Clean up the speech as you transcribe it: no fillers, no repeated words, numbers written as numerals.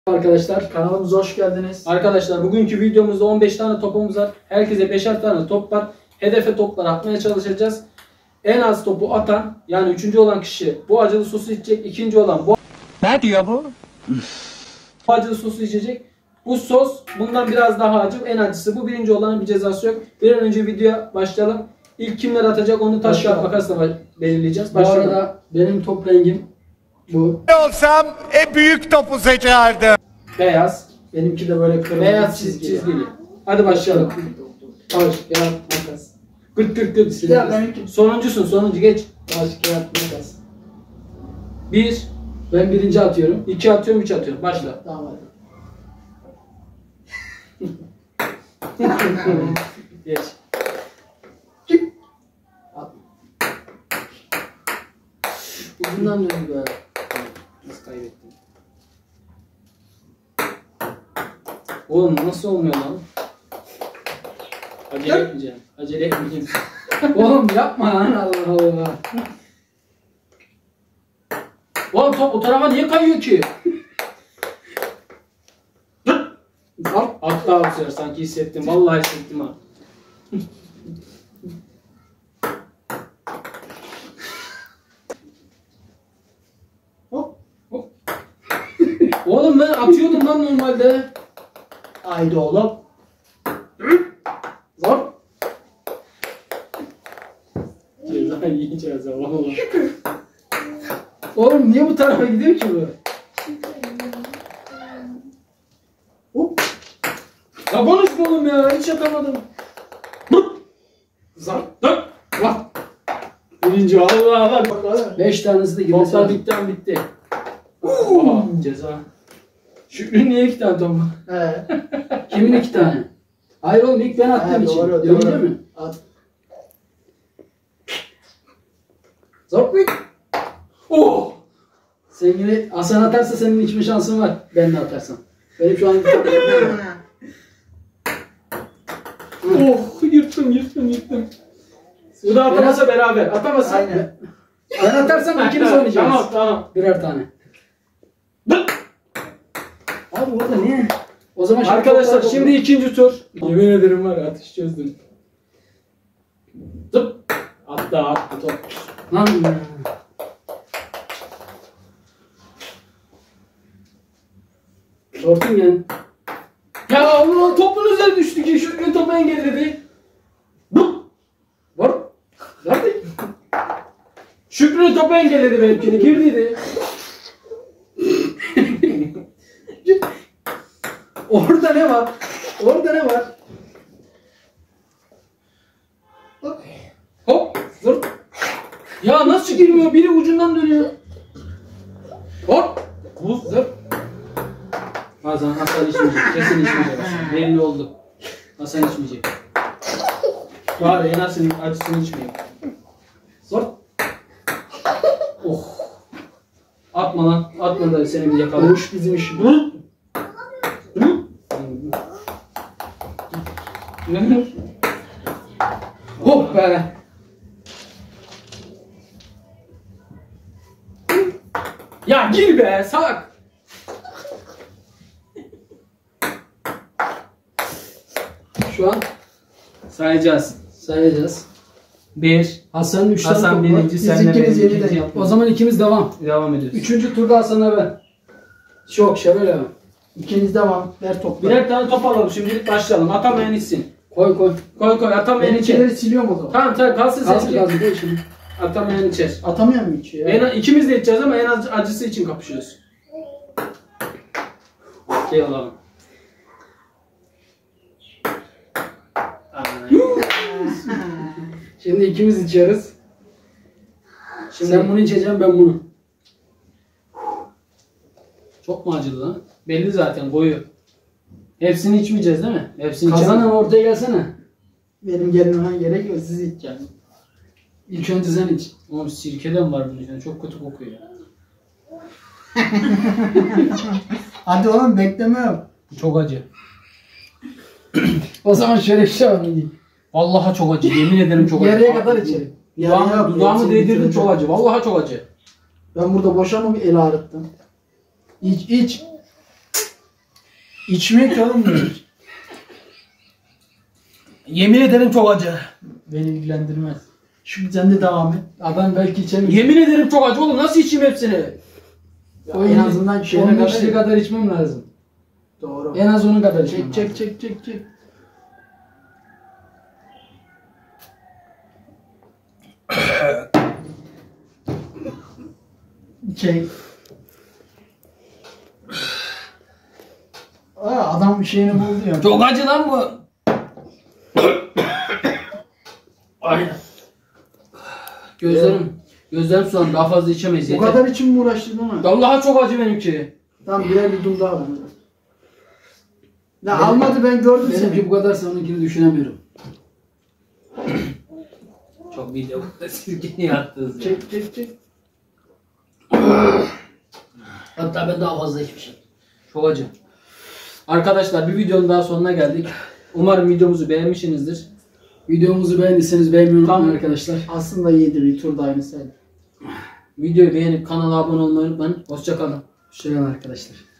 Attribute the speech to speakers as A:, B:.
A: Arkadaşlar kanalımıza hoş geldiniz.
B: Arkadaşlar bugünkü videomuzda 15 tane topumuz var. Herkese 5'er tane top var. Hedefe toplar atmaya çalışacağız. En az topu atan yani 3. olan kişi bu acılı sosu içecek. 2. olan bu.
C: Ne diyor bu?
B: Bu acılı sosu içecek. Bu sos bundan biraz daha acı. En acısı bu. 1. olanın bir cezası yok. Bir an önce videoya başlayalım. İlk kimler atacak onu taş kağıt makasla belirleyeceğiz. Başlayalım.
A: Bu arada benim top rengim bu.
C: Olsam büyük topu seçerdim.
B: Beyaz.
A: Benimki de böyle kırmızı
B: Beyaz çizgili. Hadi başlayalım. Taş kağıt makas. Gırt gırt gırt.
A: Ya benimki.
B: Sonuncusun, sonuncu geç.
A: Taş kağıt makas.
B: 1,
A: Ben birinci atıyorum.
B: 2 atıyorum, 3 atıyorum. Başla.
A: Tamam hadi.
B: Geç.
A: At. Ucundan döndü böyle.
B: Nasıl kaybettim? Oğlum nasıl olmuyor lan? Acele etmeyeceğim. Acele etmeyeceğim.
A: Oğlum yapma lan, Allah Allah.
B: Oğlum top o tarafa niye kayıyor ki?
A: Al.
B: Hatta bu sefer sanki hissettim. Vallahi hissettim ha.
A: Hop.
B: Hop. Oğlum ben atıyordum lan normalde.
A: Haydi oğlum. Zor.
B: Ceza yiyeceğiz ha vallahi.
A: Oğlum niye bu tarafa gidiyor ki bu? Hop.
B: Ya konuşma oğlum ya. Hiç atamadım.
A: Zor.
B: Dur. Bak. Birinci Allah bak.
A: 5 tanesi de girmesi
B: Toplar
A: lazım.
B: bitti an bitti. Aha, ceza. Şükrü'nün niye 2 tane topu?
A: He. Kimin 2 tane? Hayır oğlum ilk ben attığım için.
B: doğru,
A: Öyle
B: doğru.
A: mi? At. Zor.
B: Oh!
A: Sen yine Hasan atarsa senin içme şansın var. Ben de atarsam. Benim şu an
B: Oh! Yırttım. Bu da atamasa beraber. Atamasa.
A: Aynen. Ben atarsam ikimiz oynayacağız.
B: Tamam.
A: Birer tane. Abi orada niye? O zaman
B: Arkadaşlar şimdi 2. tur. Yemin ederim var ya atış çözdüm. Zıp. Attı top.
A: Lan. Dortingen.
B: Ya Allah topun üzerine düştü ki Şükrü topu engelledi.
A: Var. Nerede?
B: Şükrü topu engelledi benimkini. Girdiydi.
A: Orada ne var? Orada ne var?
B: Hop.
A: Dur.
B: Ya nasıl girmiyor? Biri ucundan dönüyor.
A: Hop.
B: Dur. Hasan içmeyecek. Kesin içmeyecek Hasan. Belli oldu. Hasan içmeyecek. Bari en az acısını içmeyeyim.
A: Zor.
B: Oh. Atma lan. Atma da seni bir yakalar.
A: Boş bizim işimiz. Hop be.
B: Ya gir be salak.
A: Şu an
B: Sayacağız.
A: sayacağız.
B: 1.
A: Hasan'ın 3
B: Hasan
A: tane topu var.
B: birinci,
A: Biz
B: sen de
A: ikimiz
B: birinci,
A: yeniden
B: ikinci.
A: yap. O zaman ikimiz devam.
B: Devam ediyoruz.
A: 3. turda Hasan'a ben. Çok şöyle mi? İkiniz devam. Ver topları.
B: Birer tane top alalım şimdilik başlayalım. Atamayan içsin.
A: Koy koy.
B: Koy atamayan içer.
A: Benimkileri siliyorum o zaman.
B: Tamam kalsın
A: Kalsın
B: seninki.
A: kalsın koy şimdi.
B: Atamayan içer.
A: Atamayan mı içiyor ya?
B: İkimiz de içeceğiz ama en az acısı için kapışıyoruz. Gel alalım.
A: Şimdi ikimiz içiyoruz.
B: Şimdi
A: Sen bunu içeceksin, ben bunu.
B: çok mu acılı lan? Belli zaten koyu. Hepsini içmeyeceğiz değil mi? Hepsini
A: Kazanan ortaya gelsene.
D: Benim gelmeme gerek yok, siz içeceksiniz.
A: İlk önce sen iç.
B: Oğlum sirkeden var bunun içinde. Çok kötü kokuyor ya.
D: Hadi oğlum, bekleme yok.
B: Çok acı.
A: O zaman şöyle bir şey var.
B: Vallahi çok acı. Yemin ederim çok acı.
A: Yarıya kadar içelim.
B: Dudağımı
D: hepsini
B: değdirdim
D: bitireceğim.
B: çok acı. Vallahi çok acı.
D: Ben burada boşa mı el ağrıttım?
A: İç iç. İçmek oğlum bu.
B: Yemin ederim çok acı.
A: Beni ilgilendirmez. Şu sen de devam et. Ben belki içemiyorum.
B: Yemin ederim çok acı oğlum. Nasıl içeyim hepsini?
A: Ya en azından şeyine
B: kadar,
A: kadar,
B: kadar içmem lazım.
A: doğru.
B: En az onun kadar içmem
A: Çek
B: lazım.
A: çek. Çek. Adam bir şeyini buldu ya.
B: Çok acı lan bu. Aynen. Gözlerim sulandı. Daha fazla içemeyiz.
A: Bu
B: Yeter.
A: kadar için mi uğraştın ama?
B: Vallahi çok acı benimki.
A: Tamam birer yudum daha var. Ya almadı ben gördüm seni.
E: Benimki bu kadarsa onunkini düşünemiyorum.
B: Çok video siz niye attınız ya?
A: Çek.
E: Hatta ben daha fazla içmişim.
B: Çok acı. Arkadaşlar bir videonun daha sonuna geldik. Umarım videomuzu beğenmişsinizdir.
E: Videomuzu beğendiyseniz beğenmeyi unutmayın
B: Tamam.
E: arkadaşlar.
A: Aslında iyiydi bir tur da aynısıydı.
B: Videoyu beğenip kanala abone olmayı unutmayın. Hoşça kalın.
E: Hoşçakalın arkadaşlar.